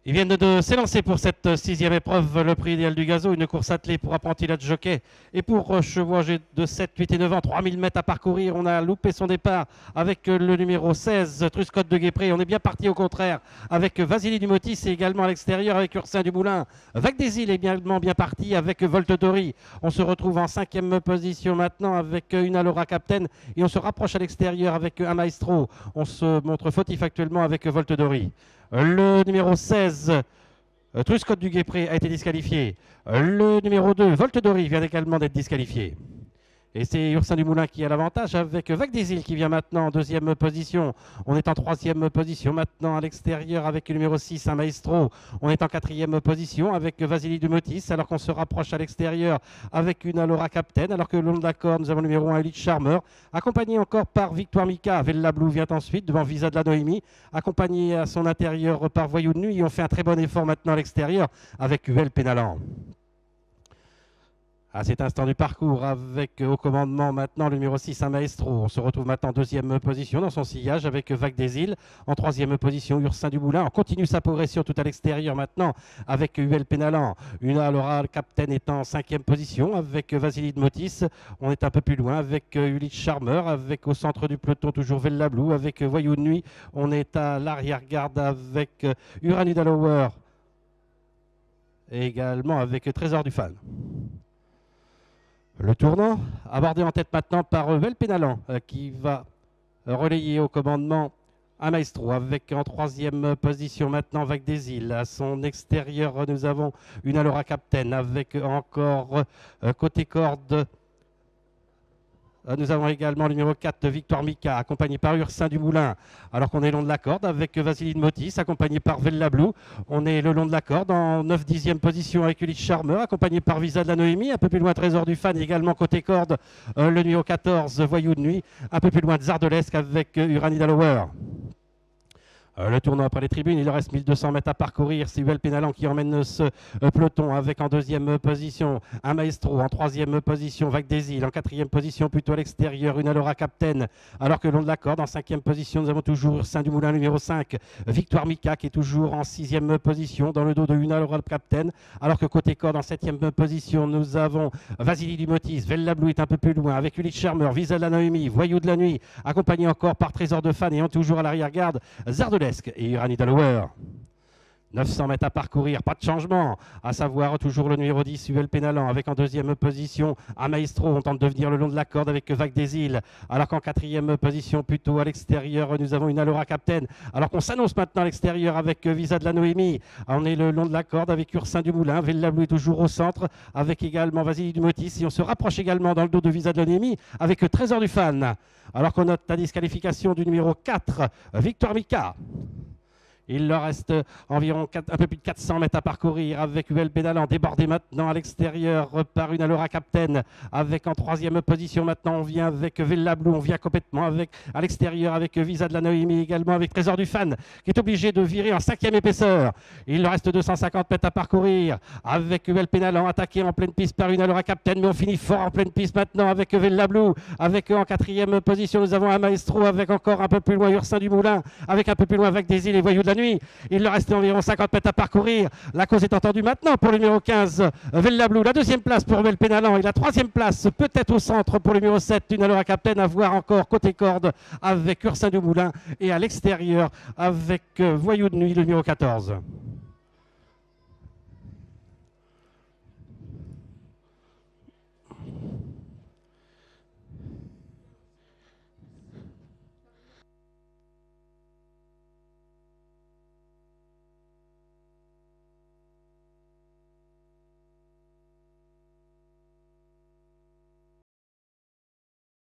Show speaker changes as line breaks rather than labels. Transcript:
Ils viennent de s'élancer pour cette sixième épreuve, le prix idéal du gazo, une course attelée pour apprenti de jockey. Et pour chevaux âgés de 7, 8 et 9 ans, 3000 mètres à parcourir. On a loupé son départ avec le numéro 16, Truscotte de Guépré. On est bien parti au contraire avec Vasily Dumotis et également à l'extérieur avec Ursin du Moulin. Vague des Îles est également bien parti avec Volte Dori. On se retrouve en cinquième position maintenant avec une Alora Captain et on se rapproche à l'extérieur avec un Maestro. On se montre fautif actuellement avec Volte Dori. Le numéro 16, Truscotte du Guépré, a été disqualifié. Le numéro 2, Volte Dori, vient également d'être disqualifié. Et c'est Ursin du Moulin qui a l'avantage avec Vague des Îles qui vient maintenant en deuxième position. On est en troisième position maintenant à l'extérieur avec le numéro 6, un Maestro. On est en quatrième position avec Vasily Dumotis alors qu'on se rapproche à l'extérieur avec une Alora Captain. Alors que le long de la corde, nous avons le numéro 1, Elite Charmer, accompagné encore par Victoire Mika. Vella Blue vient ensuite devant Visa de la Noémie, accompagné à son intérieur par Voyou de Nuit. Et on fait un très bon effort maintenant à l'extérieur avec UL Pénalan. À cet instant du parcours, avec au commandement maintenant le numéro 6, un Maestro. On se retrouve maintenant en deuxième position dans son sillage avec Vague des Îles. En troisième position, Ursin du Moulin. On continue sa progression tout à l'extérieur maintenant avec UL Pénalan. Une Alora Captain est en cinquième position avec Vasily Motis. On est un peu plus loin avec Ulysse Charmer, avec au centre du peloton toujours Vella Blue, avec Voyou de Nuit. On est à l'arrière-garde avec Uranie Dalower et également avec Trésor du Fan. Le tournant, abordé en tête maintenant par Vel Pénalan, qui va relayer au commandement un Maestro, avec en troisième position maintenant Vague des Îles. À son extérieur, nous avons une Alora Captain, avec encore côté corde. Nous avons également le numéro 4 de Victoire Mika, accompagné par Ursin du Moulin, alors qu'on est long de la corde avec Vasily Motis, accompagné par Vella Blue. On est le long de la corde en 9-10e position avec Ulysse Charmer, accompagné par Visa de la Noémie. Un peu plus loin, Trésor du Fan, également côté corde, le numéro 14, Voyou de Nuit. Un peu plus loin, Zardolesque avec Uranie Dalower. Le tournoi après les tribunes, il reste 1200 mètres à parcourir. C'est UL Pénalan qui emmène ce peloton avec en deuxième position un Maestro, en troisième position Vague des Îles, en quatrième position plutôt à l'extérieur une Alora Captain, alors que le long de la corde en cinquième position nous avons toujours Ursin du Moulin numéro 5, Victoire Mika qui est toujours en sixième position dans le dos de une Alora Captain, alors que côté corde en septième position nous avons Vasily Dumotis. Vella Blue est un peu plus loin avec Ulysse Charmer, Visa de la Noémie, Voyou de la Nuit, accompagné encore par Trésor de Fan et toujours à l'arrière-garde Zardolesque et Uranie Dalower. 900 mètres à parcourir, pas de changement, à savoir toujours le numéro 10, UL Pénalan, avec en deuxième position un Maestro. On tente de venir le long de la corde avec Vague des Îles, alors qu'en quatrième position, plutôt à l'extérieur, nous avons une Alora Captain, alors qu'on s'annonce maintenant à l'extérieur avec Visa de la Noémie. On est le long de la corde avec Ursin du Moulin, Vella Bleu est toujours au centre, avec également Vasily Dumotis, et on se rapproche également dans le dos de Visa de la Noémie avec Trésor du Fan, alors qu'on note la disqualification du numéro 4, Victoire Mika. Il leur reste environ un peu plus de 400 mètres à parcourir avec UL Pénalan débordé maintenant à l'extérieur par une Alora Captain, avec en troisième position maintenant on vient avec Vella Blue, on vient complètement avec à l'extérieur avec Visa de la Noémie, également avec Trésor du Fan qui est obligé de virer en cinquième épaisseur. Il leur reste 250 mètres à parcourir avec UL Pénalan attaqué en pleine piste par une Alora Captain, mais on finit fort en pleine piste maintenant avec Vella Blue, avec en quatrième position nous avons un Maestro, avec encore un peu plus loin Ursin du Moulin, avec un peu plus loin Vague des Îles et Voyou de la Nuit. Il leur reste environ 50 mètres à parcourir. La cause est entendue maintenant pour le numéro 15, Vella Blue. La deuxième place pour UL Pénalan et la troisième place peut-être au centre pour le numéro 7, une Alora Captain, à voir encore côté corde avec Ursin du Moulin et à l'extérieur avec Voyou de Nuit, le numéro 14.